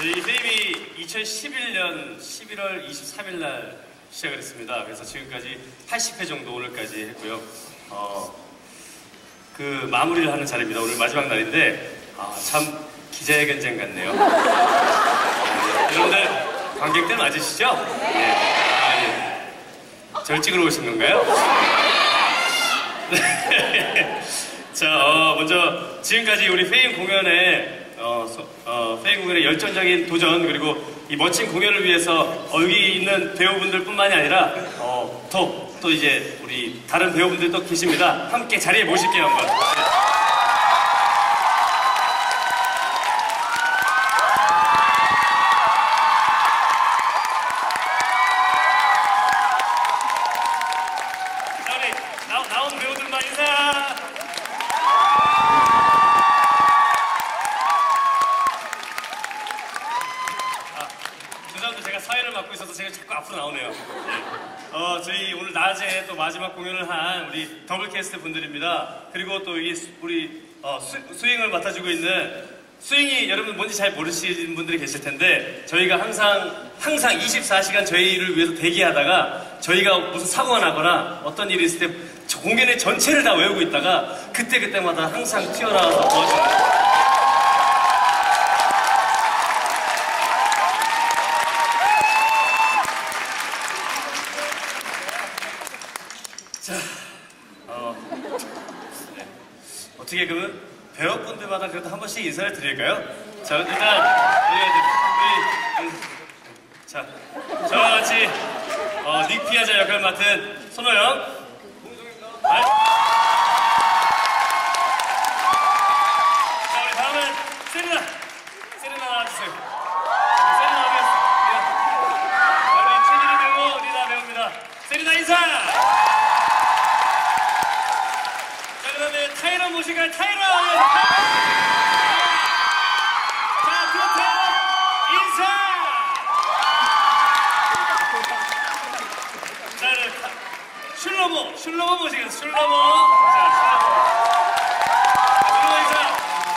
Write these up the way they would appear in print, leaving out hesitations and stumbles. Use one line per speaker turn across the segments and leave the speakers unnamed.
저희 페임이 2011년 11월 23일 날 시작을 했습니다. 그래서 지금까지 80회 정도 오늘까지 했고요. 그 마무리를 하는 자리입니다. 오늘 마지막 날인데 참 기자회견장 같네요. 여러분들 관객들 맞으시죠? 네. 절 찍으러 오신 건가요? 자, 먼저 지금까지 우리 페임 공연에 페임 공연의 열정적인 도전 그리고 이 멋진 공연을 위해서 여기 있는 배우분들 뿐만이 아니라 또 이제 우리 다른 배우분들도 계십니다. 함께 자리에 모실게요 한번. 자, 우리 나온 배우들만 인사. 죄송합니다. 제가 사회를 맡고 있어서 제가 자꾸 앞으로 나오네요. 네. 저희 오늘 낮에 또 마지막 공연을 한 우리 더블 캐스트 분들입니다. 그리고 또 우리 스윙을 맡아주고 있는 스윙이 여러분 뭔지 잘 모르시는 분들이 계실 텐데 저희가 항상 24시간 저희를 위해서 대기하다가 저희가 무슨 사고가 나거나 어떤 일이 있을 때 공연의 전체를 다 외우고 있다가 그때마다 항상 튀어나와서 도와주는 자, 네. 어떻게 그러면 배우분들마다 그래도 한 번씩 인사를 드릴까요? 자, 일단 자, 저와 같이 닉 피아자 역할을 맡은 손호영. 네. 자, 우리 다음은 세리나 나와주세요. 세리나 어디였어? 우리 최진희 배우, 리나 배우입니다. 세리나 인사! 타이러 모시갈 타이러! 자, 그 타이러 인사! 자, 슐러모 모시겠습니다. 슐러모. 자, 슐러모 인사.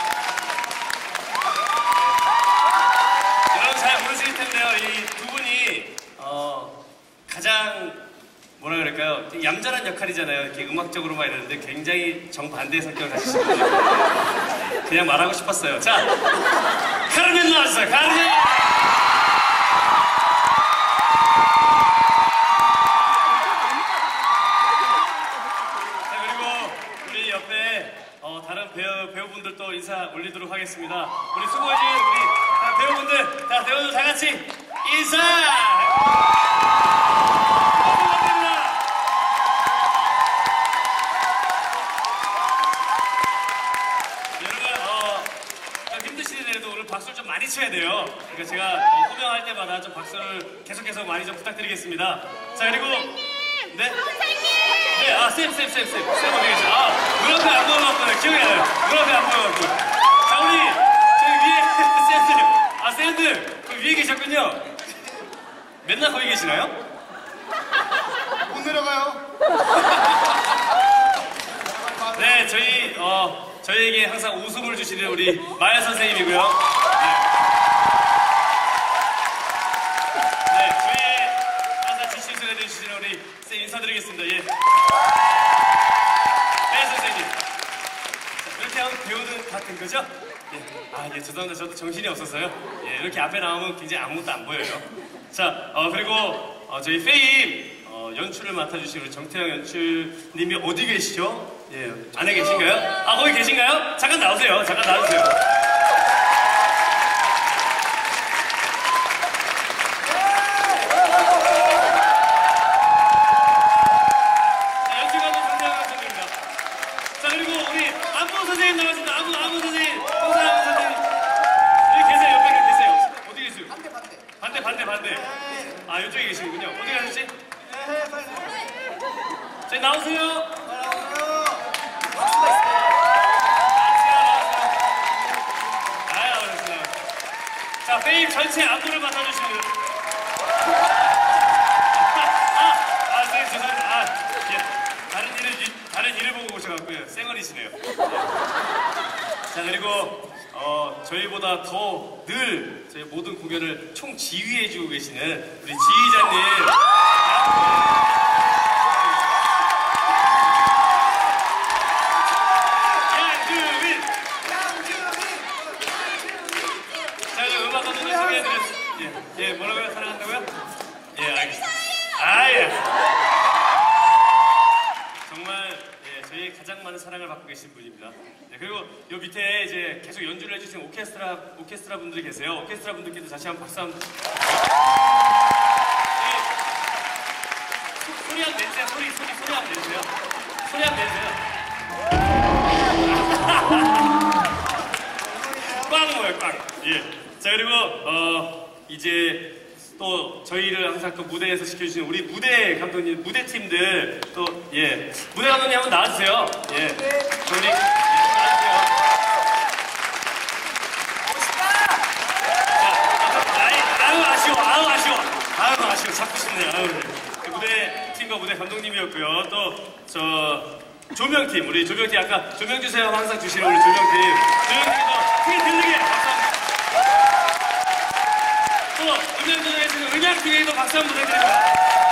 여러분 잘 모르실 텐데요. 이 두 분이 가장 뭐라 그럴까요? 얌전한 역할이잖아요. 이렇게 음악적으로만 이러는데 굉장히 정반대의 성격을 가지신 분이에요. 그냥 말하고 싶었어요. 자, 카르멘 나왔어요. 카르멘! 자, 그리고 우리 옆에 다른 배우분들도 인사 올리도록 하겠습니다. 우리 수고해주신 우리 배우분들, 배우들 다 같이 인사! 박수를 좀 많이 쳐야 돼요. 그러니까 제가 호명할 때마다 좀 박수를 계속해서 많이 좀 부탁드리겠습니다. 자, 그리고 네? 네, 쌤 어디 계세요? 눈앞에 안 보여갖고 기억이 안 나요. 눈앞에 안 보여갖고. 자, 우리 저기 위에 쌤들 그 위에 계셨군요. 맨날 거기 계시나요?
못 내려가요.
네, 저희에게 항상 웃음을 주시는 우리 마야 선생님이고요. 네, 저희의 항상 지시를 해주시는 우리 쌤 인사드리겠습니다. 예. 마야 선생님. 자, 이렇게 하면 배우는 다 된 거죠? 예. 죄송합니다. 저도 정신이 없어서요. 예, 이렇게 앞에 나오면 굉장히 아무것도 안 보여요. 자, 그리고 저희 페임 연출을 맡아주신 우리 정태영 연출님이 어디 계시죠? 예, 안에 계신가요? 거기 계신가요? 잠깐 나오세요. 잠깐 나와주세요. 자, 연출가는 정태영 연출입니다. 자, 그리고 우리 안무 선생님 나왔습니다. 안무 선생님. 안무 선생님. 여기 계세요. 옆에 계세요. 어디 계세요? 반대. 이쪽에 계시군요. 어디 가셨지? 자, 나오세요. 자, 페임 전체 안무를 맡아주시는 선생님 죄송합니다. 다른 일을 보고 오셔갖고요. 쌩얼이시네요. 자, 그리고 저희보다 더 늘 저희 모든 공연을 총 지휘해주고 계시는 우리 지휘자님. 양주민! 자, 이제 음악 감독님 소개해드렸습니다. 예, 뭐라고요? 사랑한다고요? 예, 알겠습니다. 예. 정말 저희 가장 많은 사랑을 받고 계신 분입니다. 네, 그리고 요 밑에 이제 계속 연주를 해주신 오케스트라 분들이 계세요. 오케스트라 분들께도 다시 한번 박수 한번. 소리 한번 내주세요. 소리 한번 내주세요. 소리 한번 내주세요. 꽝 뭐예요, 꽝. 예. 자, 그리고 이제 또 저희를 항상 또 무대에서 지켜주시는 우리 무대 감독님, 무대 팀들 또 무대 감독님 한번 나와주세요. 예, 저희 나와주세요. 아유 아쉬워. 잡고 싶네요. 무대 팀과 무대 감독님이었고요. 또 조명팀, 우리 조명팀 아까 조명 주세요 항상 주시는 우리 조명팀도 크게 들리게 박수. 음향 해주는 음향팀에도 박수 한번 부탁드립니다.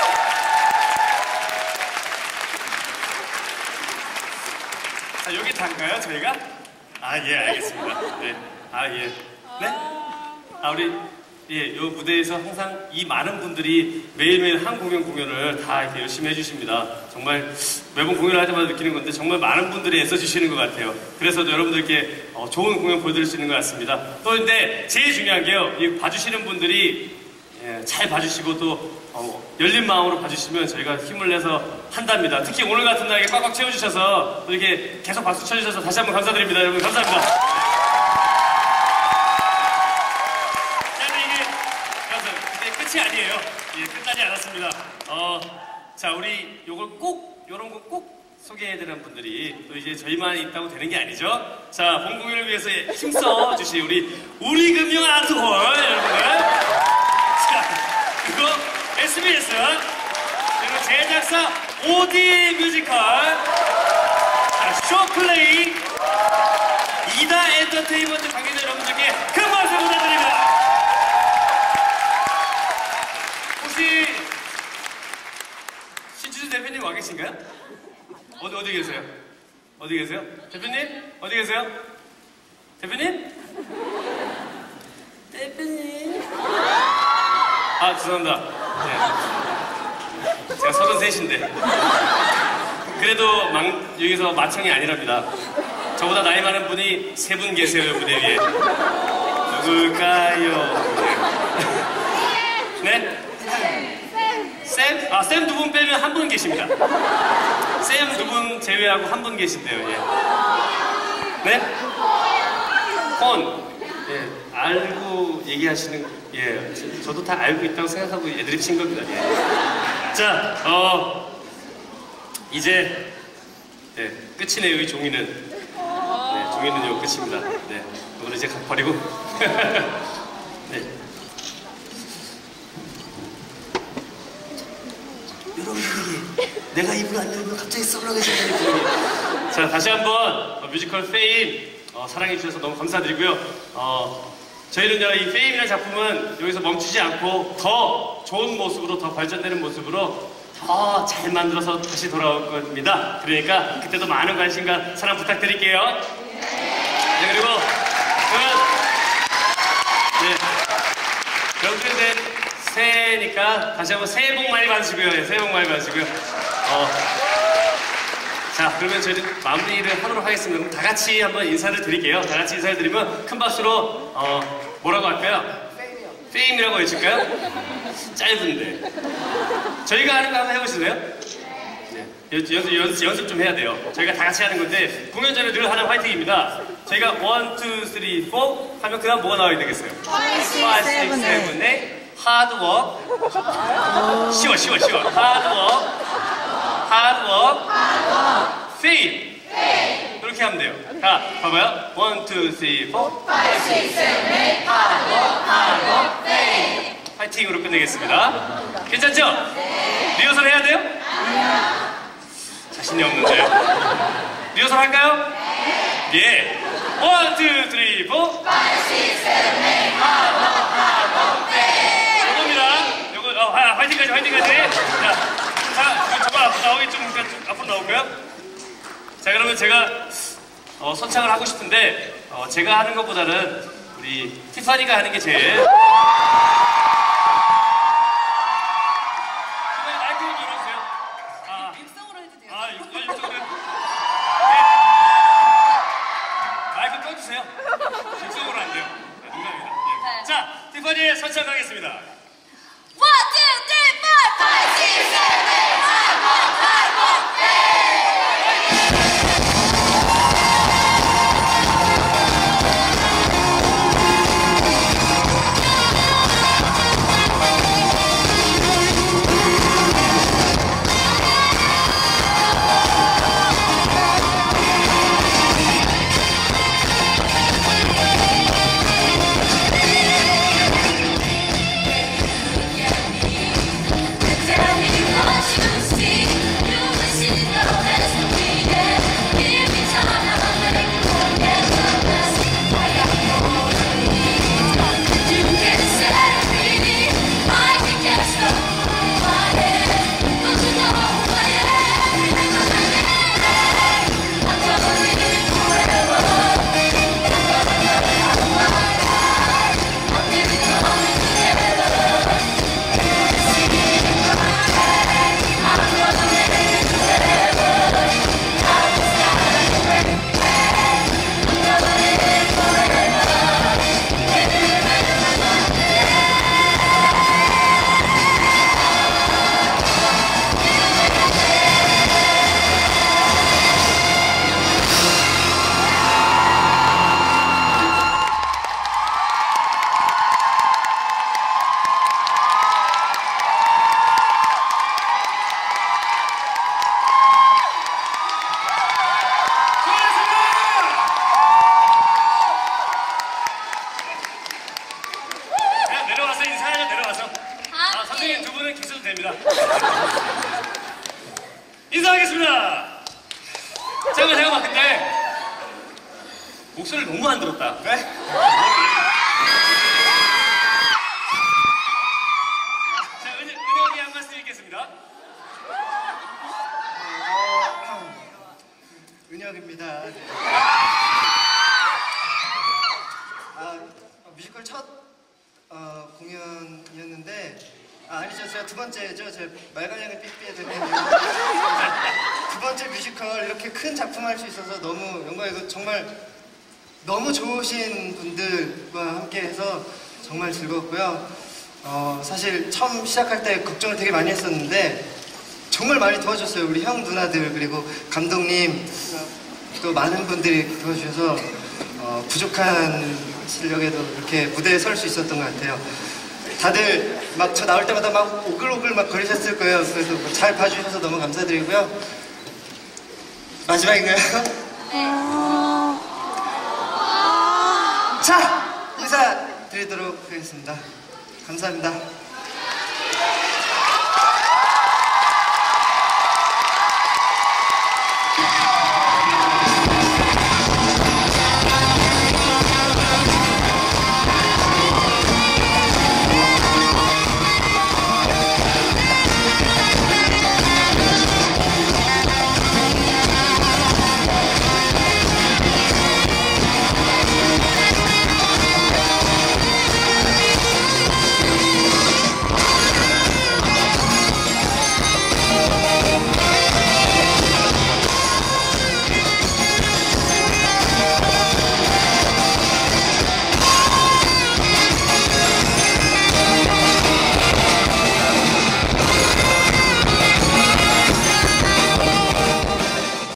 자, 여기 단가요, 저희가? 예, 알겠습니다. 네. 예. 네? 우리, 요 무대에서 항상 이 많은 분들이 매일매일 한 공연을 다 이렇게 열심히 해주십니다. 정말 매번 공연을 할 때마다 느끼는 건데 정말 많은 분들이 애써주시는 것 같아요. 그래서 여러분들께 좋은 공연 보여드릴 수 있는 것 같습니다. 또 근데 제일 중요한 게요, 이 봐주시는 분들이 잘 봐주시고 또 열린 마음으로 봐주시면 저희가 힘을 내서 한답니다. 특히 오늘 같은 날에 꽉꽉 채워주셔서 또 이렇게 계속 박수 쳐주셔서 다시 한번 감사드립니다. 여러분 감사합니다. 끝이 아니에요. 끝나지 않았습니다. 자, 우리 요런 거 꼭 소개해드리는 분들이 또 이제 저희만 있다고 되는 게 아니죠. 자, 본 공연을 위해서 힘써 주신 우리 금융 아트홀 여러분들. 자, 그리고 SBS, 그리고 제작사 OD 뮤지컬, 자, 쇼플레이, 이다 엔터테인먼트 관계자 여러분들께 큰 박수 부탁드립니다. 혹시 신지수 대표님 와 계신가요? 어디 계세요? 어디 계세요? 대표님? 어디 계세요? 대표님? 대표님? 죄송합니다. 네. 제가 33인데 그래도 여기서 마청이 아니랍니다. 저보다 나이 많은 분이 3분 계세요, 무대 위에. 누굴까요? 네? 쌤? 쌤 2분 빼면 1분 계십니다. 쌤 2분 제외하고 1분 계신데요. 네? 혼. 알고 얘기하시는, 저도 다 알고 있다고 생각하고 애들이 친 겁니다. 자, 이제, 끝이네요, 이 종이는. 종이는 요 끝입니다. 이거는 이제 버리고. 네. 여러분들이 내가 입을 안 열면 갑자기 썰렁해진다는 분이. 자, 다시 한번 뮤지컬 페임 사랑해주셔서 너무 감사드리고요. 저희는요, 이 페임이라는 작품은 여기서 멈추지 않고 더 좋은 모습으로, 더 발전되는 모습으로 더 잘 만들어서 다시 돌아올 겁니다. 그러니까 그때도 많은 관심과 사랑 부탁드릴게요. 네, 그리고 여러분들 새해니까 다시 한번 새해 복 많이 받으시고요. 새해 복 많이 받으시고요. 자, 그러면 저희는 마무리를 하도록 하겠습니다. 그럼 다 같이 한번 인사를 드릴게요. 다 같이 인사를 드리면 큰 박수로 뭐라고 할까요? 페임이라고 해줄까요? 짧은데. 저희가 하는 거 한번 해보실래요? 네. 연습 좀 해야 돼요. 저희가 다 같이 하는 건데 공연 전에 늘 하는 화이팅입니다. 저희가 1, 2, 3, 4 하면 그 다음 뭐가 나와야 되겠어요? 5, 6, 7, 8 하드워크. 쉬워. 하드워크. 페임. 이렇게 하면 돼요. 자, 봐봐요. 1, 2, 3, 4 5, 6, 7, 8 하드워크. 페임. 파이팅으로 끝내겠습니다. 괜찮죠? 네. 리허설 해야 돼요? 아니요. 자신이 없는데요. 리허설 할까요? 네. 원, 투, 쓰리, 포. 5, 6, 7, 8, 요겁니다. 요거, 화이팅까지, 화이팅까지. 자, 저거 앞으로 나오기 좀, 앞으로 나올까요? 자, 그러면 제가, 선창을 하고 싶은데, 제가 하는 것보다는 우리 티파니가 하는 게 제일. 티파니 마이크 좀 열어주세요.
육성으로 해도 돼요.
육성으로요? 마이크 꺼주세요. 육성으로 안 돼요. 농담입니다. 예. 자, 티파니의 선창 가겠습니다.
1, 2, 3, 4, 5, 6, 7,
됩니다. 인사하겠습니다. 잠깐만 근데 목소리를 너무 안 들었다.
네?
자, 은혁이 한 말씀 읽겠습니다.
은혁입니다. 네. 뮤지컬 첫 공연이었는데 아니죠. 제가 두 번째죠. 제 말가량의 삐삐에 대한 두 번째 뮤지컬 이렇게 큰 작품 할 수 있어서 너무 영광이고 정말 너무 좋으신 분들과 함께 해서 정말 즐거웠고요. 사실 처음 시작할 때 걱정을 되게 많이 했었는데 정말 많이 도와줬어요. 우리 형 누나들 그리고 감독님 또 많은 분들이 도와주셔서 부족한 실력에도 이렇게 무대에 설 수 있었던 것 같아요. 다들 막 저 나올 때마다 막 오글오글 막 거리셨을 거예요. 그래서 잘 봐주셔서 너무 감사드리고요. 마지막인가요? 자, 인사드리도록 하겠습니다. 감사합니다.